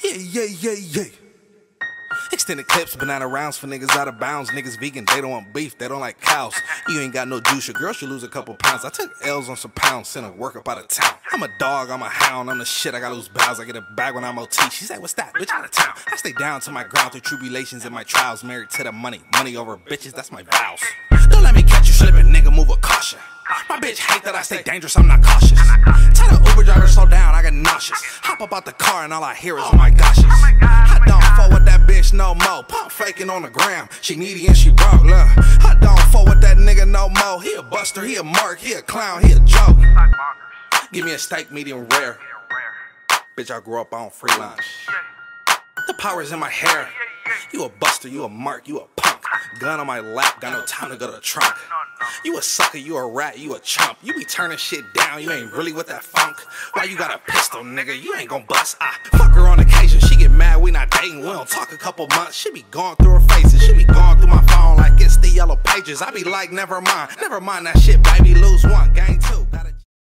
Yeah. Extended clips, banana rounds for niggas out of bounds. Niggas vegan, they don't want beef, they don't like cows. You ain't got no juice, your girl should lose a couple pounds. I took L's on some pounds, sent her work up out of town. I'm a dog, I'm a hound, I'm the shit, I gotta lose bounds. I get a bag when I'm OT. She said, what's that? Bitch, out of town. I stay down to my ground through tribulations and my trials. Married to the money, money over bitches, that's my vows. Don't let me catch you slipping, nigga, move with caution. My bitch hate that I stay dangerous, I'm not cautious. Tell the Uber driver slow down, I get nauseous. Hop up out the car and all I hear is oh my goshes. I don't fuck with that bitch no more. Pump faking on the gram, she needy and she broke, look. I don't fuck with that nigga no more. He a buster, he a mark, he a clown, he a joke. Give me a steak medium rare. Bitch, I grew up on free lunch. The power's in my hair. You a buster, you a mark, you a punk. Gun on my lap, got no time to go to the trunk. You a sucker, you a rat, you a chump. You be turning shit down, you ain't really with that funk. Why you got a pistol, nigga? You ain't gon' bust. Fuck her on occasion, she get mad, we not dating. We don't talk a couple months, she be going through her faces. She be going through my phone like it's the yellow pages. I be like, never mind that shit, baby, lose one, gang two.